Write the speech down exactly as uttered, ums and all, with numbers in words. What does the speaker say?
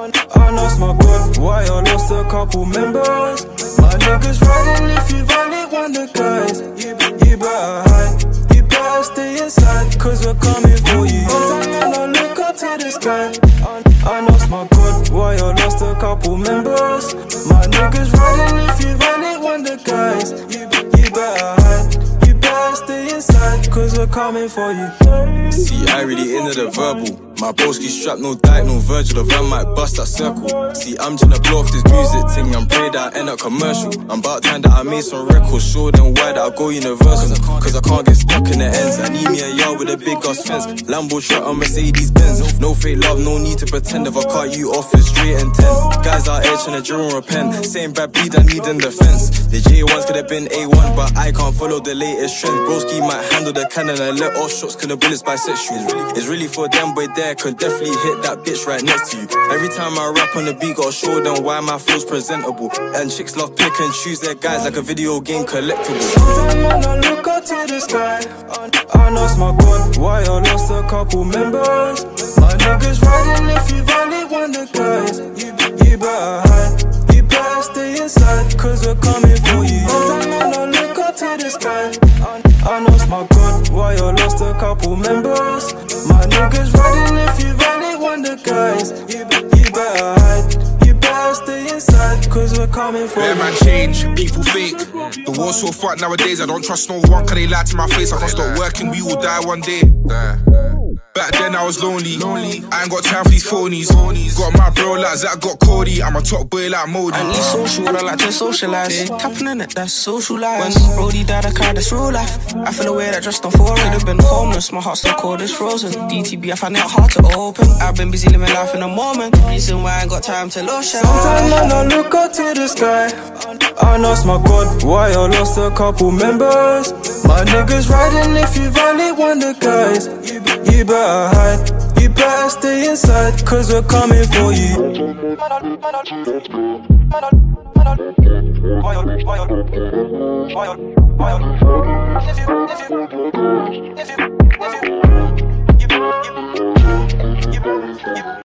I lost my God, why I lost a couple members. My niggas riding if you violate one of the guys. You, you better hide, you better stay inside, cause we're coming for you. And I look up to the sky. I lost my God, why I lost a couple members. My niggas riding if you violate one of the guys. You, you better hide, you better stay inside, cause we're coming for you. See, I really into the verbal. My broski strapped, no diet, no Virgil. The van might bust that circle. See, I'm tryna blow off this music thing and pray that I end up commercial. I'm about time that I made some records, show them why that I go universal. Cause I can't get stuck in the ends. I need me a yard with a big ass fence. Lambo truck on Mercedes Benz. No fake love, no need to pretend. If I cut you off, it's straight and ten. Guys out here tryna drill and repent, saying bad bleed, I need in defense. The J ones could have been A one, but I can't follow the latest trends. Broski might handle the cannon and let off shots, cause the bullets bisexual. It's really for them, boy, there could definitely hit that bitch right next to you. Every time I rap on the beat, gotta show them why my flow's presentable. And chicks love pick and choose their guys like a video game collectible. Sometimes when I look up to the sky, I lost my God, why I lost a couple members. My niggas riding if you violate one of the guys. You, you better hide, you better stay inside, cause we're coming for you. Sometimes when I look up to the sky, I lost my God, why I lost a couple members. My niggas riding if you violate one of the guys. You, you better hide, you better stay inside, cause we're coming for you. Yeah, man, change, people fake. The war's so fucked nowadays, I don't trust no one, cause they lie to my face. I can't stop working, we will die one day. Back then I was lonely, I ain't got time for these phonies. Got my bro like Zach, got Cody, I'm a top boy like Modi. And he's social, I like to socialise. Tapping in it, that's social life. When Brody died, I cried, that's real life. I feel away that just don't fall. Could have been homeless, my heart still cold, it's frozen. D T B, I find it hard to open. I've been busy living life in the moment. Reason why I ain't got time to lotion. Sometimes when I look up to the sky, I lost my God, why I lost a couple members. My niggas riding if you violate one of the guys. You, you better hide, you better stay inside, cause we're coming for you.